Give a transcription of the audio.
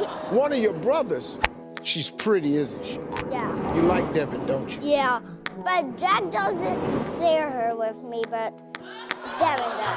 One of your brothers? She's pretty, isn't she? Yeah. You like Devin, don't you? Yeah, but Jack doesn't share her with me, but Devin does.